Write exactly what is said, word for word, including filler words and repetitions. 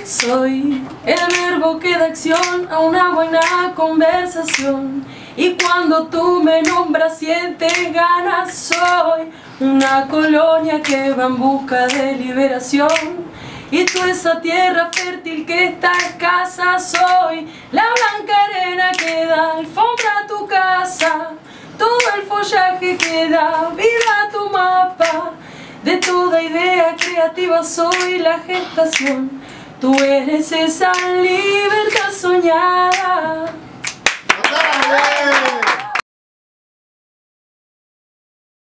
Soy el verbo que da acción a una buena conversación, y cuando tú me nombras sientes ganas. Soy una colonia que va en busca de liberación, y tú esa tierra fértil que está escasa. Soy la blanca arena que da alfombra a tu casa, todo el follaje que da vida a tu mapa. De toda idea creativa soy la gestación, tú eres esa libertad soñada.